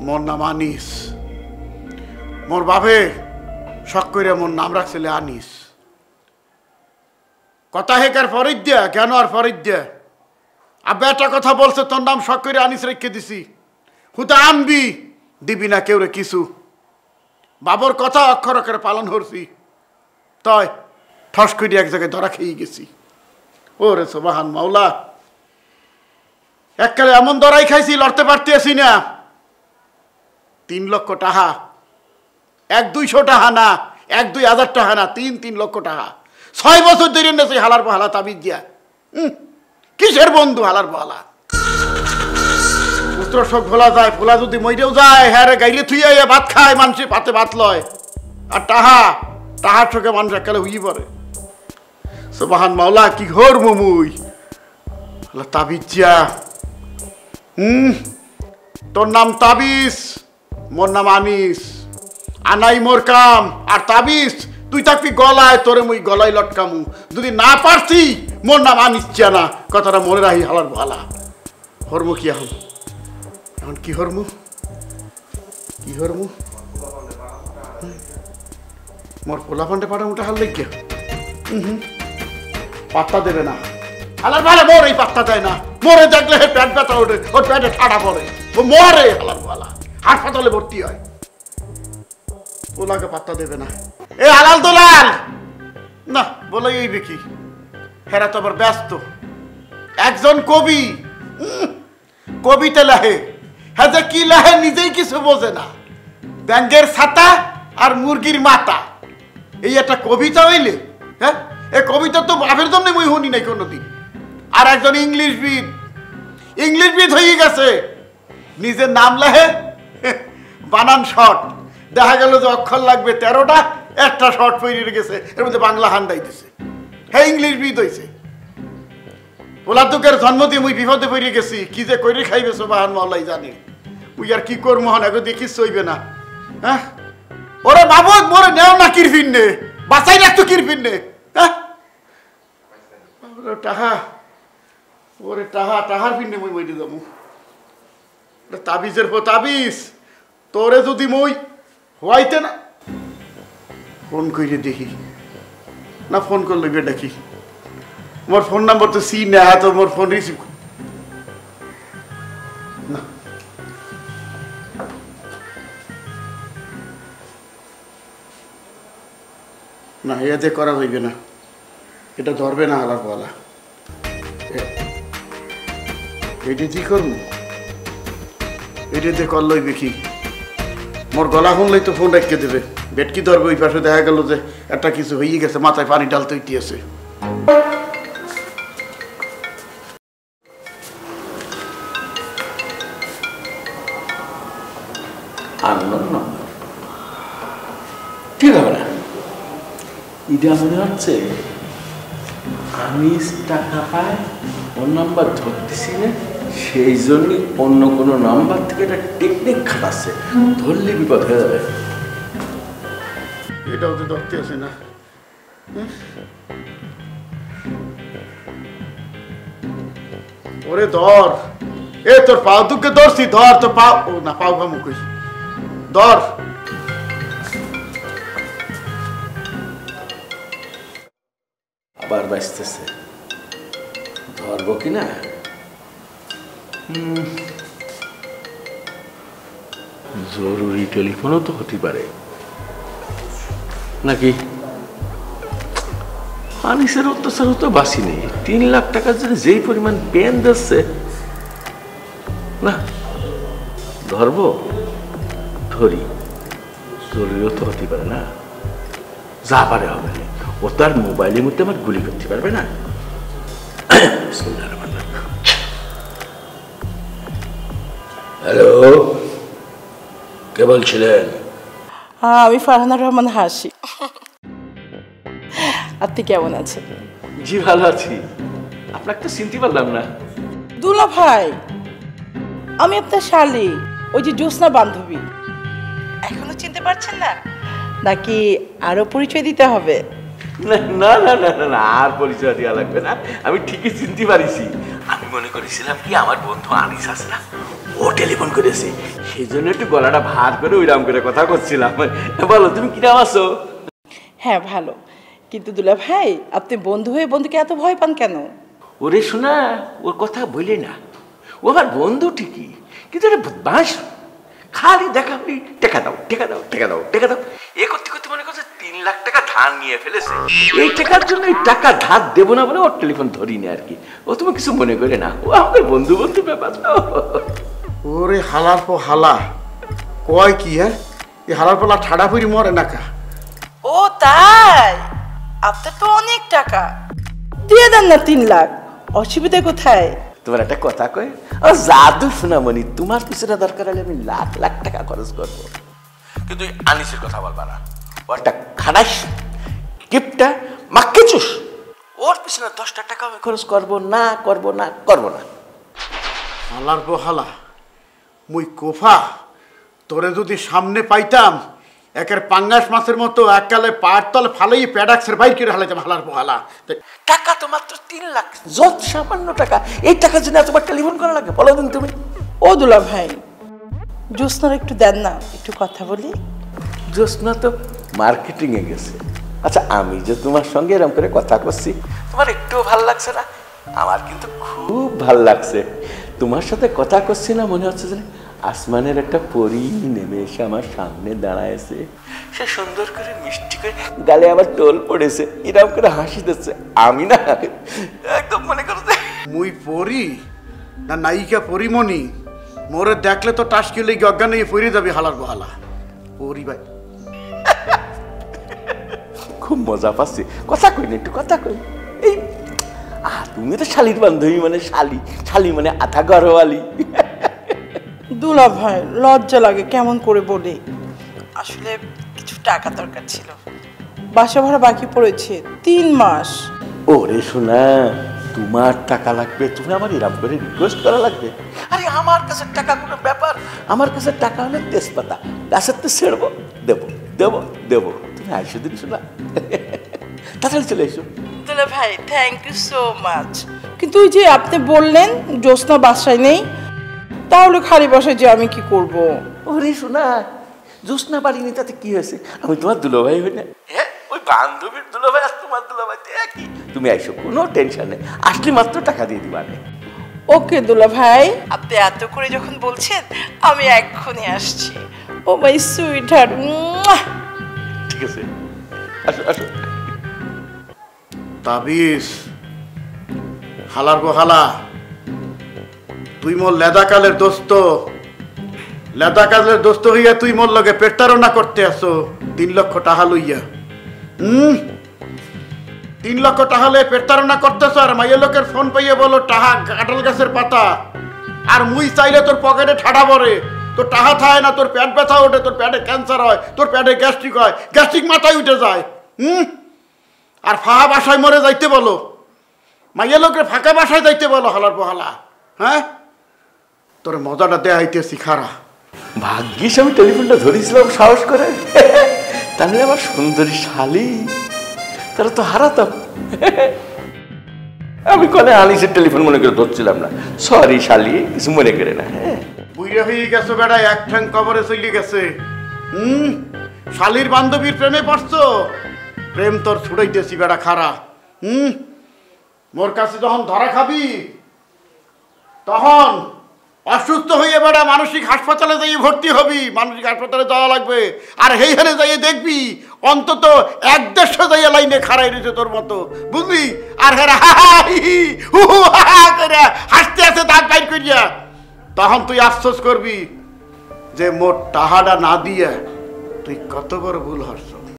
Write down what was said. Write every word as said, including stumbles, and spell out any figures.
মোর নাম আনিস। মোর বাপে শখ করে মোর নাম রাখছিলে আনিস। কথা হেকার ফরিদ দিয়া কেন আর ফরিদ দিয়া আব্বা একটা কথা বলছে, তোর নাম শখ করে আনিস রেখে দিছি। হুতা আনবি দিবি না কেউ রে কিছু। বাবর কথা অক্ষর অক্ষরে পালন করছি, তয় ঠস করে এক জায়গায় ধরা খেয়ে গেছি। ওরে সুবহান মাওলা, এককালে এমন ধরাই খাইছি লড়তে পারতেছি না। তিন লক্ষ টাকা, এক দুইশো টাকা না, এক দুই হাজার টাকা না, তিন তিন লক্ষ টাকা। ছয় বছর ধরে নেছি হালার পাহালা তাবিজ দিয়া। কিসের বন্ধু হালার পাহালা? পুত্র শোক ভোলা যায়, ভোলা যদি মইরেও যায়, হ্যাঁ রে গাইলে থুই ভাত খায়, মানুষের পাতে ভাত লয়। আর টাহা টাহার চোখে মানুষ এককালে হুই পড়ে। সুবহান মাওলা, কি ঘোর মুমুই তাবিজ দিয়া। হুম, তোর নাম তাবিজ, মোর নাম আনিস। আনাই মোর কাম, আর তাবিজ তুই থাকবি গলায়, তোরে মুই গলায় লটকামু। যদি না পারছি মোর নাম আনিস জানা, কথাটা মনে রাখি হালার ভালা। হরমু কি এখন? এখন কি হরমু? কি হরমু? মোর পোলা ফান্ডে পাঠামোটা হাল লেগে হুম পাত্তা দেবে না হালার ভালা। মোর এই পাত্তা দেয় না। মরে দেখলে পেট ব্যথা ওঠে, ওর পেটে ঠাড়া পড়ে, ও মরে হালার ভালা, হাসপাতালে ভর্তি হয়। পোলাকে পাত্তা দেবে না। এ হালাল দোলাল না বলে এই বেকি, হেরা তো আবার ব্যস্ত। একজন কবি কবিতা লেহে, হ্যাঁ যে কি লেহে নিজেই কিছু বোঝে না। ব্যাঙ্গের ছাতা আর মুরগির মাথা, এই একটা কবিতা হইলে? হ্যাঁ, এই কবিতা তো বাপের জন্য মই শুনি নাই কোনোদিন। আর একজন ইংলিশ বিদ, ইংলিশ বিদ হয়ে গেছে, নিজের নাম লেহে বানান শর্ট। দেখা গেল যে অক্ষর লাগবে তেরোটা, একটা শর্ট পড়ে গেছে, এর মধ্যে বাংলা হান্দাই দিছে। হ্যাঁ, ইংলিশ বিদ হয়েছে। পোলাদুকের জন্ম দিয়ে মুই বিপদে পড়ে গেছি, কি যে করে খাইবে সুবহান মাওলাই জানে। মুই আর কি করবো হন, এখন দেখিস চইবে না। হ্যাঁ, ওরে বাবুক মোরে নেও না কিরফিন্নে, বাঁচাই রাখতো কিরফিন্নে। হ্যাঁ, টাহা ওরে টাহা টাহার ফিন্নে মুই মইতে যাবো। তাবিজের পর তাবিজ, তোরে যদি মই হওয়াইতে না। ফোন করে দেখি না, ফোন করলে বে ডাকি। মোর ফোন নাম্বার তো সি না, তো মোর ফোন রিসিভ না। না এতে করা যাইবে না, এটা ধরবে না হালার পালা। এটা কি করবো? এটাতে কর লইবে কি? মোর গলা শুনলেই তো ফোন রেখে দেবে। বেটকি ধরবে, ওই পাশে দেখা গেল যে একটা কিছু হয়ে গেছে, মাথায় পানি ঢালতে হইতেছে। ঠিক হবে না, এটা মনে হচ্ছে আমি টাকা পাই, ওর নাম্বার ধরতেছি না, সেই জন্যই অন্য কোনো নাম্বার থেকে একটা টেকনিক খাটাচ্ছে, ধরলে বিপদ হয়ে যাবে। এটাও তো ধরতে আছে না। ওরে ধর, এ তোর পাও দুকে ধরছি, ধর তো পাও। ও না, পাও ভামু কই, ধর। আবার বাঁচতেছে, ধরবো কিনা? জরুরি টেলিফোনও তো হতে পারে নাকি? আনিসের অত্যাচারও তো বাসি নেই। তিন লাখ টাকার জন্য যেই পরিমাণ পেন দিচ্ছে না, ধরবো ধরি, জরুরিও তো হতে পারে না। যা পারে হবে না, ও তো আর মোবাইলের মধ্যে আমার গুলি করতে পারবে না। হ্যালো, কে বলছিলেন? আমি ফারহানা রহমান হাসি। আপনি কেমন আছেন? জি ভালো আছি। আপনাকে তো চিনতে পারলাম না। দুলা ভাই, আমি আপনার শালি, ওই যে জ্যোৎস্না বান্ধবী। এখনো চিনতে পারছেন না নাকি আরো পরিচয় দিতে হবে? না না না না না, আর পরিচয় দেওয়া লাগবে না, আমি ঠিকই চিনতে পারিছি। আমি মনে করেছিলাম কি আমার বন্ধু আনিস আছে না, ও ও টেলিফোন করেছে, সেই জন্য একটু গলাটা ভার করে ওইরাম করে কথা করছিলাম। বলো তুমি কিরাম আছো? হ্যাঁ ভালো, কিন্তু দুলা ভাই আপনি বন্ধু হয়ে বন্ধুকে এত ভয় পান কেন? ওরে শোনা, ওর কথা বলে না, ও আমার বন্ধু ঠিকই, কিন্তু এটা বদমাস। খালি দেখা হলি টেকা দাও টেকা দাও টেকা দাও টেকা দাও, এ করতে করতে মনে করছে তিন লাখ টাকা ধার নিয়ে ফেলেছে। এই টাকার জন্য এই টাকা ধার দেবো না বলে ওর টেলিফোন ধরিনি আর কি। ও তুমি কিছু মনে করে না, ও আমাদের বন্ধু বন্ধু ব্যাপার। ওরে হালার পো হালা কয় কি? হ্যাঁ, এই হালার পোলা ঠাডা ফুরি মরে না কা? ও তাই? আপনার তো অনেক টাকা, দিয়ে দেন না তিন লাখ, অসুবিধা কোথায়? তোমার একটা কথা কয়, আমার জাদু শোনামনি, তোমার পিছনে দরকার হলে আমি লাখ লাখ টাকা খরচ করবো, কিন্তু আনিসের কথা বলবা না। ও একটা খানাস গিফটটা মাক্কে চুস, ওর পিছনে দশটা টাকা আমি খরচ করবো না করবো না করবো না। হালার পো হালা, মুই কোফা তোরে যদি সামনে পাইতাম একের পাঙ্গাস মাছের মতো এককালে পায়ের তলে ফালাই প্যাডাক্সের বাইর করে হালাইতাম। হালার পো হালা, টাকা তো মাত্র তিন লাখ, যত সামান্য টাকা, এই টাকার জন্য এতবার টেলিফোন করা লাগে বলো দিন তুমি? ও দুলা ভাই, জ্যোৎস্নার একটু দেন না, একটু কথা বলি। জ্যোৎস্না তো মার্কেটিং এ গেছে। আচ্ছা, আমি যে তোমার সঙ্গে এরকম করে কথা করছি, তোমার একটুও ভাল লাগছে না? আমার কিন্তু খুব ভাল লাগছে। তোমার সাথে কথা করছি না, মনে হচ্ছে যে আসমানের একটা পরী নেমে এসে আমার সামনে দাঁড়ায়ছে, সে সুন্দর করে মিষ্টি করে গালে আবার টোল পড়েছে, এরকম করে হাসি দিচ্ছে। আমি না একদম মনে করছে মুই পরি না নায়িকা পরিমণি, মোরে দেখলে তো টাসকিলে অজ্ঞান হয়ে পড়ে যাবে। হালার পো হালা পরি ভাই, খুব মজা পাচ্ছি। কথা কই না, একটু কথা কই। এই আহ তুমি তো শালির বান্ধবী, মানে শালি, শালি মানে আধা ঘরওয়ালি। দুলা ভাই লজ্জা লাগে কেমন করে বলি, আসলে কিছু টাকা দরকার ছিল, বাসা ভাড়া বাকি পড়েছে তিন মাস। ওরে শোনা, তোমার টাকা লাগবে, তুমি আমার এরকম করে রিকোয়েস্ট করা লাগবে? আরে আমার কাছে টাকা কোনো ব্যাপার, আমার কাছে টাকা হলে তেজপাতা, গাছের তো ছেড়বো, দেবো দেবো দেবো। তুমি আইসো দিন শোনা, তাড়াতাড়ি চলে এসো। দুলা ভাই থ্যাংক ইউ সো মাচ, কিন্তু ওই যে আপনি বললেন জ্যোৎস্না বাসায় নেই, তাহলে খালি বাসায় যে আমি কি করব? ওরে শোনা, জ্যোৎস্না বাড়িনি তাতে কি হয়েছে? আমি তোমার দুলোভাই হই না? হ্যাঁ, ওই বান্ধবীর দুলোভাই আর তোমার দুলোভাই একই। তুমি আইসো, কোনো টেনশন নেই, আসলে মাত্র টাকা দিয়ে দিবা। ওকে দুলা ভাই, আপনি এত করে যখন বলছেন আমি এক্ষুনি আসছি। Oh my sweetheart. ঠিক আছে, আসো আসো। তাবিজ হালার পো হালা, তুই মোর লেদাকালের দোস্ত, লেদাকালের দোস্ত হইয়া তুই মোর লগে পেটারনা করতে আসো তিন লক্ষ টাকা লইয়া। হুম, তিন লক্ষ টাকা লইয়া পেটারনা করতেছ, আর মাইয়া লোকের ফোন পাইয়ে বলো টাহা কাঁঠাল গাছের পাতা, আর মুই চাইলে তোর পকেটে ঠাডা পড়ে, তোর টাহা থায় না, তোর পেট ব্যথা ওঠে, তোর পেটে ক্যান্সার হয়, তোর পেটে গ্যাস্ট্রিক হয়, গ্যাস্ট্রিক মাথায় উঠে যায়। হুম, আর ফাঁকা বাসায় মরে যাইতে বলো, মাইয়া লোকের ফাঁকা বাসায় যাইতে বলো। হালার পো হালা, হ্যাঁ তোর মজাটা দেখাইতেছি খারা। ভাগ্যিস আমি টেলিফোনটা ধরেছিলাম সাহস করে, তাহলে আমার সুন্দরী শালি তারা তো হারাতাম। আমি কনে আনিসের টেলিফোন মনে করে ধরছিলাম না, সরি শালি, কিছু মনে করে না। হ্যাঁ, বুইরা হয়ে গেছো বেড়া, এক ঠ্যাং কবরে চলে গেছে। হুম, শালির বান্ধবীর প্রেমে পড়ছো, প্রেম তোর ছুড়াইতেছি বেড়া খারা। হুম, মোর কাছে যখন ধরা খাবি তখন অসুস্থ হয়ে বেড়া মানসিক হাসপাতালে যাই ভর্তি হবি, মানসিক হাসপাতালে যাওয়া লাগবে, আর হেই হারে যাইয়ে দেখবি অন্তত এক দেড়শো যাইয়া লাইনে খাড়াই রয়েছে তোর মতো, বুঝলি? আর হেরা হাসতে আছে দাঁত বাইর করিয়া, তখন তুই আফসোস করবি যে মোর টাহাটা না দিয়া তুই কত বড় ভুল হরছ।